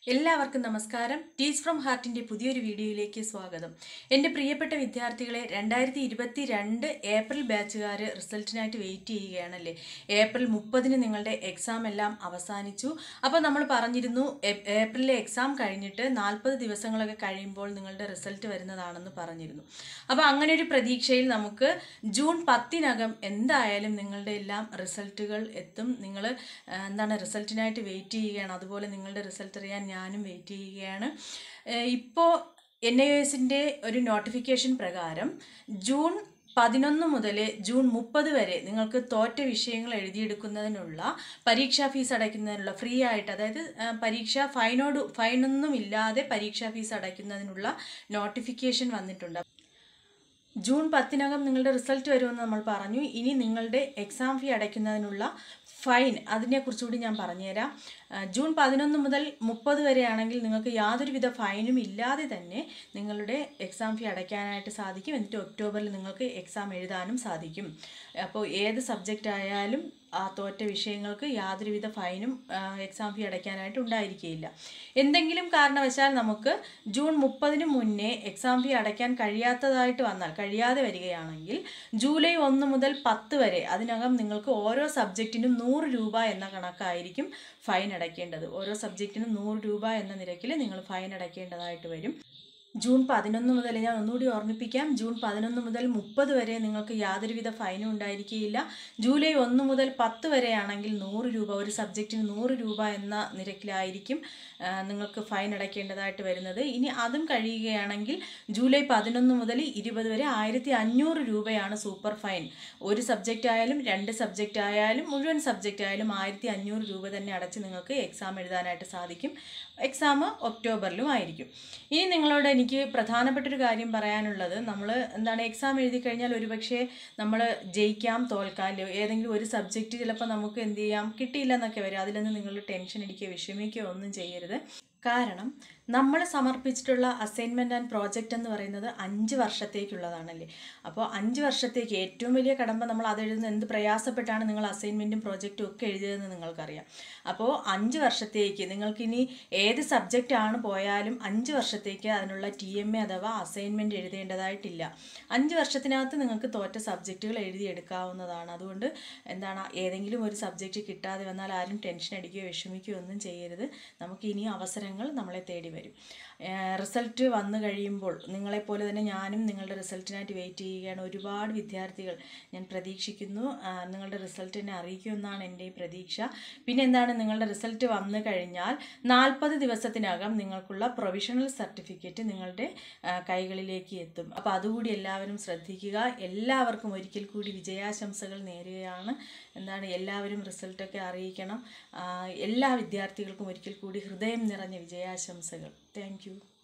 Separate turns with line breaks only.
എല്ലാവർക്കും നമസ്കാരം. Teach from ഹാർട്ടിൻ്റെ പുതിയൊരു വീഡിയോയിലേക്ക് സ്വാഗതം. എൻ്റെ പ്രിയപ്പെട്ട വിദ്യാർത്ഥികളെ, 2022 ഏപ്രിൽ ബാച്ചുകാർ റിസൾട്ടിനായിട്ട് വെയിറ്റ് ചെയ്യുകയാണല്ലേ. ഏപ്രിൽ 30 നിങ്ങളുടെ എക്സാം എല്ലാം അവസാനിച്ചു. അപ്പോൾ നമ്മൾ പറഞ്ഞിരുന്നു ഏപ്രിലിലെ എക്സാം കഴിഞ്ഞിട്ട് 40 ദിവസങ്ങളൊക്കെ കഴിയുമ്പോൾ നിങ്ങളുടെ റിസൾട്ട് വരുന്നതാണെന്ന് പറഞ്ഞിരുന്നു. അപ്പോൾ അങ്ങനെ ഒരു പ്രതീക്ഷയിൽ നമുക്ക് ജൂൺ 10 എന്തായാലും നിങ്ങളുടെ എല്ലാം റിസൾട്ടുകൾ എത്തും. നിങ്ങൾ റിസൾട്ടിനായിട്ട് വെയിറ്റ് ചെയ്യുകയാണ്. അതുപോലെ നിങ്ങളുടെ റിസൾട്ട് അറിയാൻ ഞാനും വെയിറ്റ് ചെയ്യുകയാണ്. ഇപ്പോൾ NIOSൻ്റെ ഒരു നോട്ടിഫിക്കേഷൻ പ്രകാരം ജൂൺ 11 മുതൽ ജൂൺ 30 വരെ നിങ്ങൾക്ക് തോറ്റ വിഷയങ്ങൾ എഴുതിയെടുക്കുന്നതിനുള്ള പരീക്ഷാ ഫീസ് അടയ്ക്കുന്നതിനുള്ള ഫ്രീ ആയിട്ട്, അതായത് ഫൈനൊന്നും ഇല്ലാതെ പരീക്ഷാ ഫീസ് അടയ്ക്കുന്നതിനുള്ള നോട്ടിഫിക്കേഷൻ വന്നിട്ടുണ്ട്. ജൂൺ 10 നിങ്ങളുടെ റിസൾട്ട് വരുമെന്ന് നമ്മൾ പറഞ്ഞു. ഇനി നിങ്ങളുടെ എക്സാം ഫീ അടയ്ക്കുന്നതിനുള്ള ഫൈൻ, അതിനെക്കുറിച്ചുകൂടി ഞാൻ പറഞ്ഞുതരാം. ജൂൺ 11 മുതൽ 30 വരെയാണെങ്കിൽ നിങ്ങൾക്ക് യാതൊരുവിധ ഫൈനും ഇല്ലാതെ തന്നെ നിങ്ങളുടെ എക്സാം ഫീ അടയ്ക്കാനായിട്ട് സാധിക്കും. എന്നിട്ട് ഒക്ടോബറിൽ നിങ്ങൾക്ക് എക്സാം എഴുതാനും സാധിക്കും. അപ്പോൾ ഏത് സബ്ജക്റ്റ് ആയാലും ആ തോറ്റ വിഷയങ്ങൾക്ക് യാതൊരുവിധ ഫൈനും എക്സാം ഫീ അടയ്ക്കാനായിട്ട് ഉണ്ടായിരിക്കുകയില്ല. എന്തെങ്കിലും കാരണവശാൽ നമുക്ക് ജൂൺ 30 മുന്നേ എക്സാം ഫീ അടയ്ക്കാൻ കഴിയാതെ വരികയാണെങ്കിൽ ജൂലൈ 1 മുതൽ 10 വരെ അതിനകം നിങ്ങൾക്ക് ഓരോ സബ്ജക്റ്റിനും 100 രൂപ എന്ന കണക്കായിരിക്കും ഫൈൻ അടയ്ക്കേണ്ടത്. ഓരോ സബ്ജക്റ്റിനും 100 രൂപ എന്ന നിരക്കിൽ നിങ്ങൾ ഫൈൻ അടയ്ക്കേണ്ടതായിട്ട് വരും. ജൂൺ 11 മുതൽ, ഞാൻ ഒന്നുകൂടി ഓർമ്മിപ്പിക്കാം, ജൂൺ 11 മുതൽ 30 വരെ നിങ്ങൾക്ക് യാതൊരുവിധ ഫൈനും ഉണ്ടായിരിക്കുകയില്ല. ജൂലൈ 1 മുതൽ 10 വരെയാണെങ്കിൽ 100 രൂപ, ഒരു സബ്ജക്റ്റിന് 100 രൂപ എന്ന നിരക്കിലായിരിക്കും നിങ്ങൾക്ക് ഫൈൻ അടയ്ക്കേണ്ടതായിട്ട് വരുന്നത്. ഇനി അതും കഴിയുകയാണെങ്കിൽ ജൂലൈ 11 മുതൽ 20 വരെ 1500 രൂപയാണ് സൂപ്പർ ഫൈൻ. ഒരു സബ്ജക്റ്റ് ആയാലും 2 സബ്ജക്റ്റ് ആയാലും മുഴുവൻ സബ്ജക്റ്റ് ആയാലും 1500 രൂപ തന്നെ അടച്ച് നിങ്ങൾക്ക് എക്സാം എഴുതാനായിട്ട് സാധിക്കും. എക്സാം ഒക്ടോബറിലും ആയിരിക്കും. ഇനി നിങ്ങളോട് എനിക്ക് പ്രധാനപ്പെട്ടൊരു കാര്യം പറയാനുള്ളത്, നമ്മൾ എക്സാം എഴുതി കഴിഞ്ഞാൽ ഒരുപക്ഷെ നമ്മൾ ജയിക്കാം, തോൽക്കാം, ഏതെങ്കിലും ഒരു സബ്ജക്റ്റ് ചിലപ്പോൾ നമുക്ക് എന്ത് ചെയ്യാം, കിട്ടിയില്ല എന്നൊക്കെ വരും. അതിലൊന്നും നിങ്ങൾ ടെൻഷൻ അടിക്കുകയോ വിഷമിക്കുകയോ ഒന്നും ചെയ്യരുത്. കാരണം നമ്മൾ സമർപ്പിച്ചിട്ടുള്ള അസൈൻമെൻറ്റ് ആൻഡ് പ്രോജക്റ്റ് എന്ന് പറയുന്നത് 5 വർഷത്തേക്കുള്ളതാണല്ലേ. അപ്പോൾ 5 വർഷത്തേക്ക് ഏറ്റവും വലിയ കടമ്പ, നമ്മൾ അതെഴുതുന്ന എന്ത് പ്രയാസപ്പെട്ടാണ് നിങ്ങൾ അസൈൻമെൻറ്റും പ്രോജക്റ്റും ഒക്കെ എഴുതിയതെന്ന് നിങ്ങൾക്കറിയാം. അപ്പോൾ 5 വർഷത്തേക്ക് നിങ്ങൾക്കിനി ഏത് സബ്ജക്റ്റാണ് പോയാലും 5 വർഷത്തേക്ക് അതിനുള്ള TMA അഥവാ അസൈൻമെൻറ്റ് എഴുതേണ്ടതായിട്ടില്ല. 5 വർഷത്തിനകത്ത് നിങ്ങൾക്ക് തോറ്റ സബ്ജക്റ്റുകൾ എഴുതിയെടുക്കാവുന്നതാണ്. അതുകൊണ്ട് ഏതെങ്കിലും ഒരു സബ്ജക്റ്റ് കിട്ടാതെ വന്നാൽ ആരും ടെൻഷൻ അടിക്കുകയോ വിഷമിക്കുകയോ ഒന്നും ചെയ്യരുത്. നമുക്ക് ഇനിയും അവസരങ്ങൾ നമ്മളെ തേടി വരും. റിസൾട്ട് വന്നു കഴിയുമ്പോൾ നിങ്ങളെപ്പോലെ തന്നെ ഞാനും നിങ്ങളുടെ റിസൾട്ടിനായിട്ട് വെയിറ്റ് ചെയ്യുകയാണ്. ഒരുപാട് വിദ്യാർത്ഥികൾ ഞാൻ പ്രതീക്ഷിക്കുന്നു നിങ്ങളുടെ റിസൾട്ട് എന്നെ അറിയിക്കുമെന്നാണ് എൻ്റെ പ്രതീക്ഷ. പിന്നെ നിങ്ങളുടെ റിസൾട്ട് വന്നു കഴിഞ്ഞാൽ 40 ദിവസത്തിനകം നിങ്ങൾക്കുള്ള പ്രൊവിഷണൽ സർട്ടിഫിക്കറ്റ് നിങ്ങളുടെ കൈകളിലേക്ക് എത്തും. അപ്പോൾ അതുകൂടി എല്ലാവരും ശ്രദ്ധിക്കുക. എല്ലാവർക്കും ഒരിക്കൽ കൂടി വിജയാശംസകൾ നേരുകയാണ്. എല്ലാവരും റിസൾട്ടൊക്കെ അറിയിക്കണം. എല്ലാ വിദ്യാർത്ഥികൾക്കും ഒരിക്കൽ കൂടി ഹൃദയം നിറഞ്ഞ വിജയാശംസകൾ. Thank you.